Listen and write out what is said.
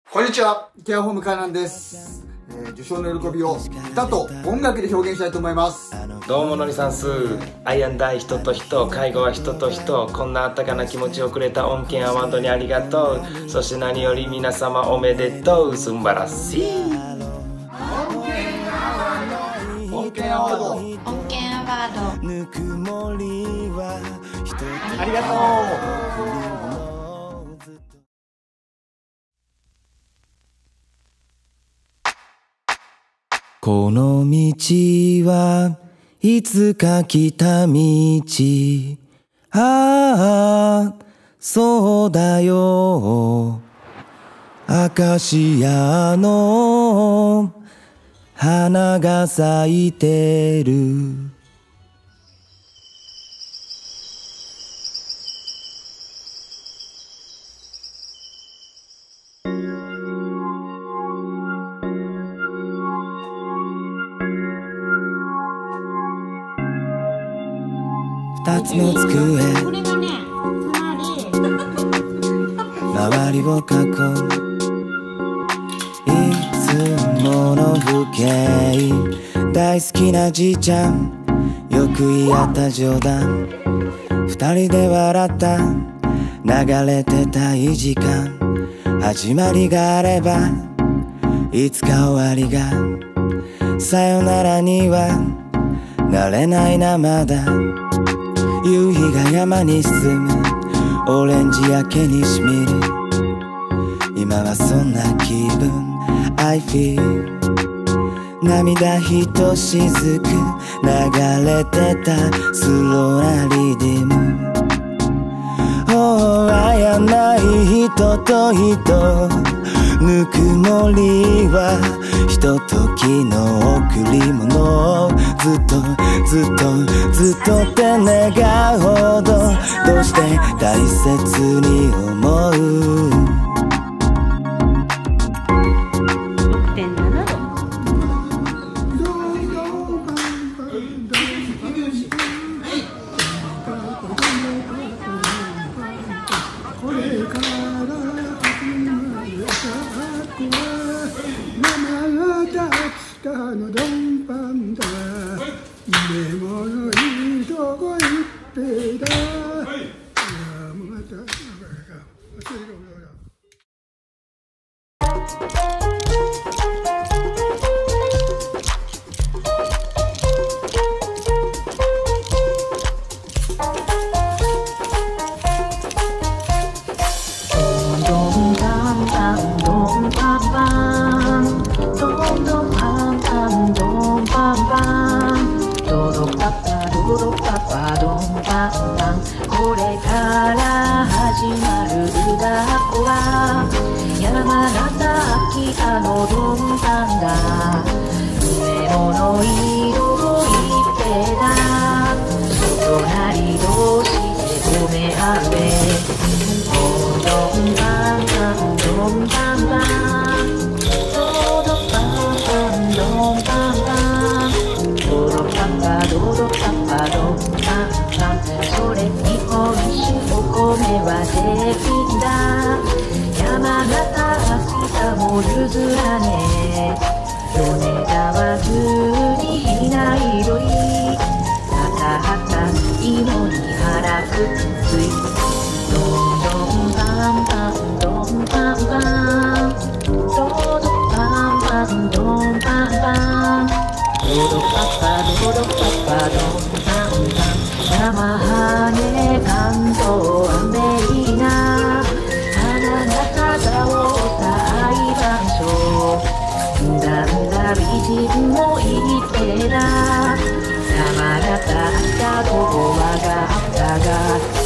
こんにちは、ケアホームカーナンです。受賞の喜びを歌と音楽で表現したいと思います。 どうものりさんす。愛やんだい人と人、介護は人と人、こんなあったかな気持ちをくれた恩恵アワードにありがとう。そして何より皆様おめでとう。すんばらしい。 恩恵アワード。 恩恵アワード。 ありがとう。 この道はいつか来た道。ああ、そうだよ。アカシアの花が咲いてる。二つの机、 これがね、 周りを囲むいつもの風景。大好きなじいちゃん、よく言い合った冗談。二人で笑った、流れてたいい時間。始まりがあればいつか終わりが。さよならにはなれないなまだ。夕日が山に沈む、オレンジ焼けにしみる。今はそんな気分 I feel。 涙ひとしずく流れてたスローなリディム。Oh 会えない人と人、ぬくもりはひとときの贈り物。ずっとずっとずっとって願うほど、どうして大切に思う。 6.7度。 これから始まる学校は生だったのドンパンだ。でものいいとこ行ってだ。いやもうまた忘れろ。 これから始まる学校は山形秋田のドンパンが上野の色を言ってだ。隣同士で褒め合うドンパンパンドンパンパンドドパンパンドンパンパンドドパンパドドパンパドンパンパン。それ日本酒お米は絶品だ。山形秋田も譲らねえ。米沢風にひな彩り、はたはた芋に腹くっつい。どんどんパンパンどんパンパンどどパンパンどんパンパンどどパパどどパパどんパンパン。生羽関東アメリナ、花形がおった裁判所。だんだ美人もいてな。山形あったとこわがあったが